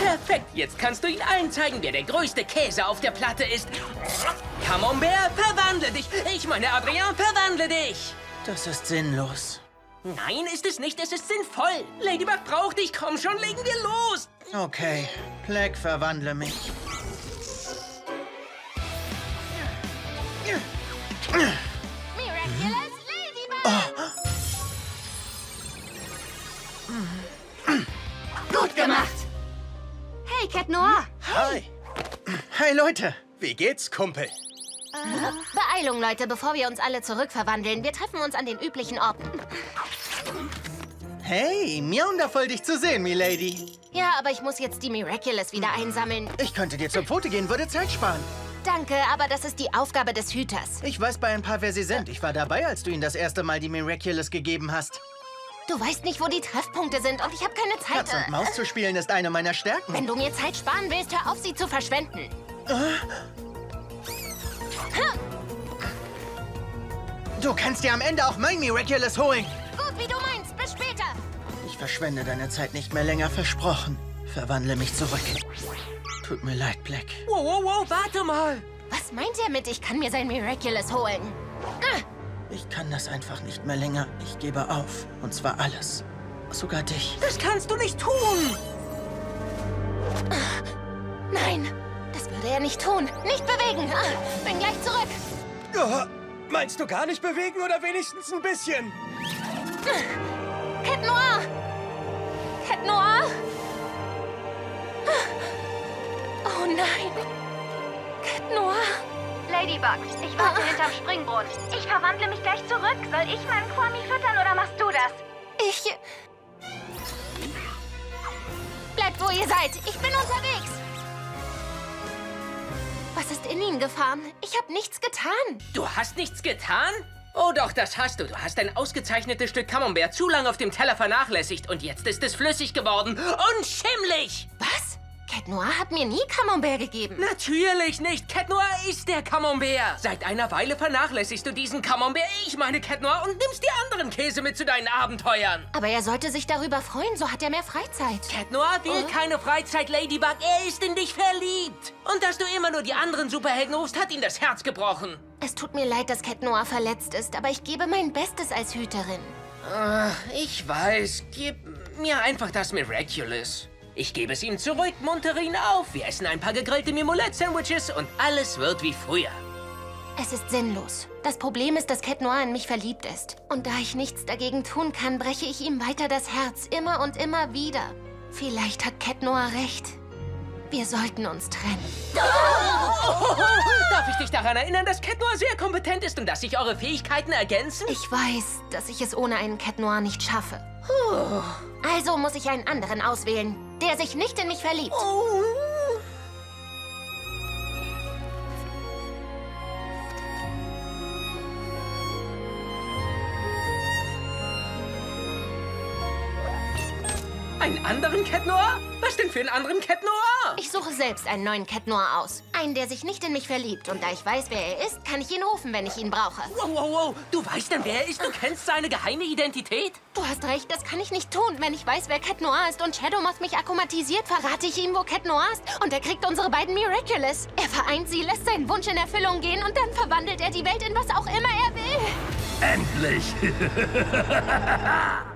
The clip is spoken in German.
Perfekt, jetzt kannst du ihn allen zeigen, wer der größte Käse auf der Platte ist. Camembert, verwandle dich. Ich meine, Adrien, verwandle dich. Das ist sinnlos. Nein, ist es nicht, es ist sinnvoll. Ladybug braucht dich, komm schon, legen wir los. Okay, Plek, verwandle mich. Miraculous Ladybug! Gut gemacht! Hey, Cat Noir! Hi. Hey, Leute. Wie geht's, Kumpel? Beeilung, Leute, bevor wir uns alle zurückverwandeln. Wir treffen uns an den üblichen Orten. Hey, wundervoll, dich zu sehen, Milady. Ja, aber ich muss jetzt die Miraculous wieder einsammeln. Ich könnte dir zum Foto gehen, würde Zeit sparen. Danke, aber das ist die Aufgabe des Hüters. Ich weiß bei ein paar, wer sie sind. Ich war dabei, als du ihnen das erste Mal die Miraculous gegeben hast. Du weißt nicht, wo die Treffpunkte sind und ich habe keine Zeit. Katz und Maus zu spielen ist eine meiner Stärken. Wenn du mir Zeit sparen willst, hör auf, sie zu verschwenden. Du kannst dir am Ende auch mein Miraculous holen. Gut, wie du meinst. Bis später. Ich verschwende deine Zeit nicht mehr länger, versprochen. Verwandle mich zurück. Tut mir leid, Plek. Wow, wow, wow, warte mal. Was meint er mit, ich kann mir sein Miraculous holen? Ich kann das einfach nicht mehr länger. Ich gebe auf. Und zwar alles. Sogar dich. Das kannst du nicht tun. Nein, das würde er nicht tun. Nicht bewegen. Bin gleich zurück. Oh, meinst du gar nicht bewegen oder wenigstens ein bisschen? Cat Noir! Cat Noir! Oh nein! Cat Noir! Ladybug, ich warte hinterm Springbrunnen. Ich verwandle mich gleich zurück. Soll ich meinen Kwami füttern oder machst du das? Ich... Bleibt, wo ihr seid. Ich bin unterwegs. Was ist in ihn gefahren? Ich habe nichts getan. Du hast nichts getan? Oh doch, das hast du. Du hast ein ausgezeichnetes Stück Camembert zu lange auf dem Teller vernachlässigt und jetzt ist es flüssig geworden und schimmlig. Was? Cat Noir hat mir nie Camembert gegeben. Natürlich nicht. Cat Noir ist der Camembert. Seit einer Weile vernachlässigst du diesen Camembert, ich meine Cat Noir, und nimmst die anderen Käse mit zu deinen Abenteuern. Aber er sollte sich darüber freuen, so hat er mehr Freizeit. Cat Noir will keine Freizeit, Ladybug. Er ist in dich verliebt. Und dass du immer nur die anderen Superhelden rufst, hat ihm das Herz gebrochen. Es tut mir leid, dass Cat Noir verletzt ist, aber ich gebe mein Bestes als Hüterin. Ich weiß. Gib mir einfach das Miraculous. Ich gebe es ihm zurück, muntere ihn auf. Wir essen ein paar gegrillte Mimolette-Sandwiches und alles wird wie früher. Es ist sinnlos. Das Problem ist, dass Cat Noir in mich verliebt ist. Und da ich nichts dagegen tun kann, breche ich ihm weiter das Herz, immer und immer wieder. Vielleicht hat Cat Noir recht. Wir sollten uns trennen. Darf ich dich daran erinnern, dass Cat Noir sehr kompetent ist und dass sich eure Fähigkeiten ergänzen? Ich weiß, dass ich es ohne einen Cat Noir nicht schaffe. Also muss ich einen anderen auswählen, der sich nicht in mich verliebt. Einen anderen Cat Noir? Was denn für einen anderen Cat Noir? Ich suche selbst einen neuen Cat Noir aus. Einen, der sich nicht in mich verliebt. Und da ich weiß, wer er ist, kann ich ihn rufen, wenn ich ihn brauche. Wow, wow, wow. Du weißt denn, wer er ist? Du kennst seine geheime Identität? Du hast recht, das kann ich nicht tun. Wenn ich weiß, wer Cat Noir ist und Shadowmoth mich akkumatisiert, verrate ich ihm, wo Cat Noir ist. Und er kriegt unsere beiden Miraculous. Er vereint sie, lässt seinen Wunsch in Erfüllung gehen und dann verwandelt er die Welt in was auch immer er will. Endlich!